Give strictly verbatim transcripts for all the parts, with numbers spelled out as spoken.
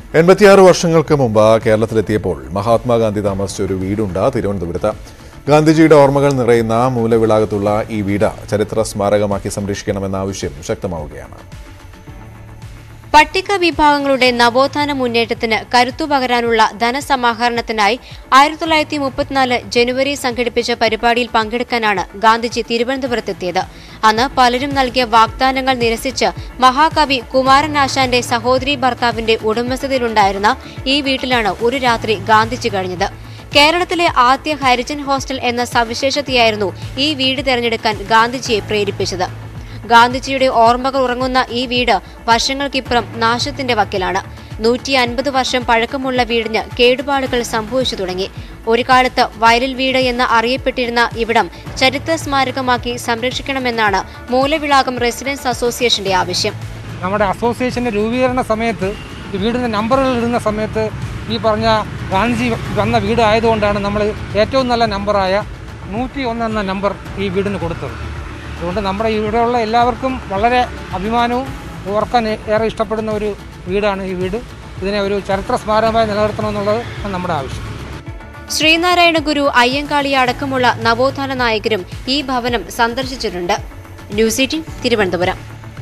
എൺപത്തിയാറ് വർഷങ്ങൾക്ക് മുമ്പ് കേരളത്തിലെത്തിയപ്പോൾ മഹാത്മാഗാന്ധി താമസിച്ച ഒരു വീടുണ്ട് തിരുവനന്തപുരത്ത്. ഗാന്ധിജിയുടെ ഓർമ്മകൾ നിറയുന്ന മൂലവിളാകത്തുള്ള ഈ വീട് ചരിത്ര സ്മാരകമാക്കി സംരക്ഷിക്കണമെന്ന ആവശ്യം ശക്തമാവുകയാണ്. പട്ടിക വിഭാഗങ്ങളുടെ നവോത്ഥാന മുന്നേറ്റത്തിന് കരുത്തുപകരാനുള്ള ധനസമാഹരണത്തിനായി ആയിരത്തി തൊള്ളായിരത്തി മുപ്പത്തിനാല് ജനുവരി സംഘടിപ്പിച്ച പരിപാടിയിൽ പങ്കെടുക്കാനാണ് ഗാന്ധിജി തിരുവനന്തപുരത്തെത്തിയത്. അന്ന് പലരും നൽകിയ വാഗ്ദാനങ്ങൾ നിരസിച്ച് മഹാകവി കുമാരനാശാന്റെ സഹോദരി ഭർത്താവിന്റെ ഉടമസ്ഥതയിലുണ്ടായിരുന്ന ഈ വീട്ടിലാണ് ഒരു രാത്രി ഗാന്ധിജി കഴിഞ്ഞത്. കേരളത്തിലെ ആദ്യ ഹരിജൻ ഹോസ്റ്റൽ എന്ന സവിശേഷതയായിരുന്നു ഈ വീട് തെരഞ്ഞെടുക്കാൻ ഗാന്ധിജിയെ പ്രേരിപ്പിച്ചത്. ഗാന്ധിജിയുടെ ഓർമ്മകൾ ഉറങ്ങുന്ന ഈ വീട് വർഷങ്ങൾക്കിപ്പുറം നാശത്തിന്റെ വക്കിലാണ്. നൂറ്റി അൻപത് വർഷം പഴക്കമുള്ള വീടിന് കേടുപാടുകൾ സംഭവിച്ചു തുടങ്ങി. ഒരു കാലത്ത് വയലിൽ വീട് എന്ന് അറിയപ്പെട്ടിരുന്ന ഇവിടം ചരിത്ര സ്മാരകമാക്കി സംരക്ഷിക്കണമെന്നാണ് മൂലവിളാകം റെസിഡൻസ് അസോസിയേഷന്റെ ആവശ്യം. നമ്മുടെ അസോസിയേഷന്റെ രൂപീകരണ സമയത്ത് ഈ വീടിന്റെ നമ്പറുകൾ ഇടുന്ന സമയത്ത് ഈ പറഞ്ഞ ഗാന്ധിജി വന്ന വീട് ആയതുകൊണ്ടാണ് നമ്മൾ ഏറ്റവും നല്ല നമ്പറായ നൂറ്റി ഒന്ന് എന്ന നമ്പർ ഈ വീടിന് കൊടുത്തത്. അതുകൊണ്ട് നമ്മുടെ ഇവിടെയുള്ള എല്ലാവർക്കും വളരെ അഭിമാനവും ഓർക്കാൻ ഏറെ ഇഷ്ടപ്പെടുന്ന ഒരു വീടാണ് ഈ വീട്. ഇതിനെ ഒരു ചരിത്ര സ്മാരകമായി നിലനിർത്തണമെന്നുള്ളത് നമ്മുടെ ആവശ്യം. ശ്രീനാരായണ ഗുരു, അയ്യങ്കാളി അടക്കമുള്ള നവോത്ഥാന നായകരും ഈ ഭവനം സന്ദർശിച്ചിട്ടുണ്ട്. News eighteen Thiruvananthapuram.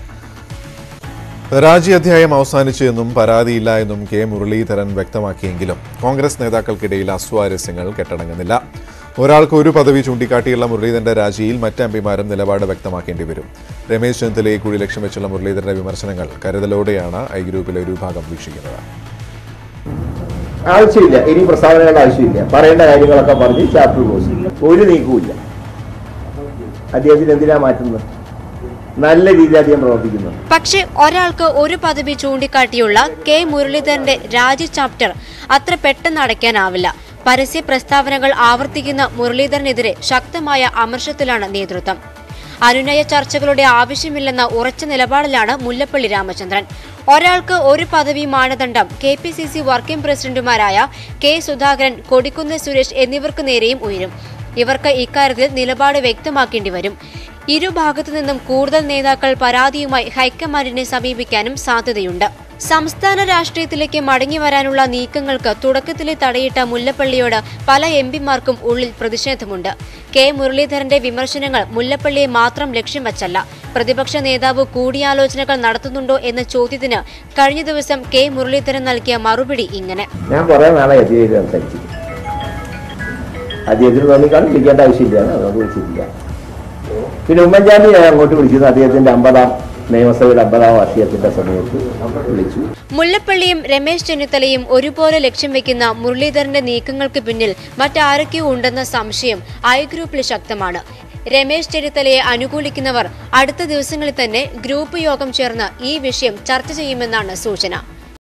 രാജി അധ്യായം അവസാനിച്ചു എന്നും പരാതിയില്ല എന്നും കെ മുരളീധരൻ വ്യക്തമാക്കിയെങ്കിലും കോൺഗ്രസ് നേതാക്കൾക്കിടയിൽ അസ്വാരസ്യങ്ങൾ കെട്ടടങ്ങുന്നില്ല. ഒരാൾക്ക് ഒരു പദവി ചൂണ്ടിക്കാട്ടിയുള്ള മുരളീധരന്റെ രാജിയിൽ മറ്റ് എംപിമാരും നിലപാട് വ്യക്തമാക്കേണ്ടി വരും. രമേശ് ചെന്നിത്തലയെ കൂടി ലക്ഷ്യം വെച്ചുള്ള മുരളീധരന്റെ വിമർശനങ്ങൾ കരുതലോടെയാണ് ഐ ഗ്രൂപ്പിലെ ഒരു വിഭാഗം വീക്ഷിക്കുന്നത്. ആവശ്യമില്ല, ഇനി പ്രസ്താവനകളുടെ ആവശ്യമില്ല. പറയേണ്ട കാര്യങ്ങളൊക്കെ പറഞ്ഞ് ചാപ്റ്റർ ക്ലോസ്. ഒരു നീക്കവുമില്ല. അദ്ദേഹത്തിന് എന്തിനാ മാറ്റുന്നത്? നല്ല രീതിയിൽ അദ്ദേഹം പ്രവർത്തിക്കുന്നു. പക്ഷേ ഒരാൾക്ക് ഒരു പദവി ചൂണ്ടിക്കാട്ടിയുള്ള കെ മുരളീധരന്റെ രാജി ചാപ്റ്റർ അത്ര പെട്ടെന്ന് അടയ്ക്കാനാവില്ല. പരസ്യ പ്രസ്താവനകൾ ആവർത്തിക്കുന്ന മുരളീധരനെതിരെ ശക്തമായ അമർഷത്തിലാണ് നേതൃത്വം. അനുനയ ചർച്ചകളുടെ ആവശ്യമില്ലെന്ന ഉറച്ച നിലപാടിലാണ് മുല്ലപ്പള്ളി രാമചന്ദ്രൻ. ഒരാൾക്ക് ഒരു പദവി മാനദണ്ഡം K P C C working പ്രസിഡന്റുമാരായ കെ സുധാകരൻ, കൊടിക്കുന്നിൽ സുരേഷ് എന്നിവർക്ക് നേരെയും ഉയരും. ഇവർക്ക് ഇക്കാര്യത്തിൽ നിലപാട് വ്യക്തമാക്കേണ്ടി വരും. ഇരുഭാഗത്തു നിന്നും കൂടുതൽ നേതാക്കൾ പരാതിയുമായി ഹൈക്കമാൻഡിനെ സമീപിക്കാനും സാധ്യതയുണ്ട്. സംസ്ഥാന രാഷ്ട്രീയത്തിലേക്ക് മടങ്ങിവരാനുള്ള നീക്കങ്ങൾക്ക് തുടക്കത്തിലെ തടയിട്ട മുല്ലപ്പള്ളിയോട് പല എംപിമാർക്കും ഉള്ളിൽ പ്രതിഷേധമുണ്ട്. കെ മുരളീധരന്റെ വിമർശനങ്ങൾ മുല്ലപ്പള്ളിയെ മാത്രം ലക്ഷ്യം വച്ചല്ല. പ്രതിപക്ഷ നേതാവ് കൂടിയാലോചനകൾ നടത്തുന്നുണ്ടോ എന്ന ചോദ്യത്തിന് കഴിഞ്ഞ ദിവസം കെ മുരളീധരൻ നൽകിയ മറുപടി ഇങ്ങനെ: ഞാൻ കുറെ നാളെ സംസാരിച്ചു, അദ്ദേഹത്തിന് തോന്നിക്കാളും വിളിക്കേണ്ട ആവശ്യമില്ല, അതുകൊണ്ട് വിളിച്ചിട്ടില്ല. പിന്നെ ഉമ്മൻചാണ്ടി ഞാൻ അങ്ങോട്ട് വിളിച്ചത് അദ്ദേഹത്തിന്റെ അമ്പതാം നിയമസഭയുടെ അമ്പതാം വാർഷികത്തിന്റെ സമയത്ത് വിളിച്ചു. മുല്ലപ്പള്ളിയും രമേശ് ചെന്നിത്തലയും ഒരുപോലെ ലക്ഷ്യം വെക്കുന്ന മുരളീധരന്റെ നീക്കങ്ങൾക്ക് പിന്നിൽ മറ്റാരൊക്കെയോ ഉണ്ടെന്ന സംശയം ഐ ഗ്രൂപ്പിൽ ശക്തമാണ്. രമേശ് ചെന്നിത്തലയെ അനുകൂലിക്കുന്നവർ അടുത്ത ദിവസങ്ങളിൽ തന്നെ ഗ്രൂപ്പ് യോഗം ചേർന്ന് ഈ വിഷയം ചർച്ച ചെയ്യുമെന്നാണ് സൂചന.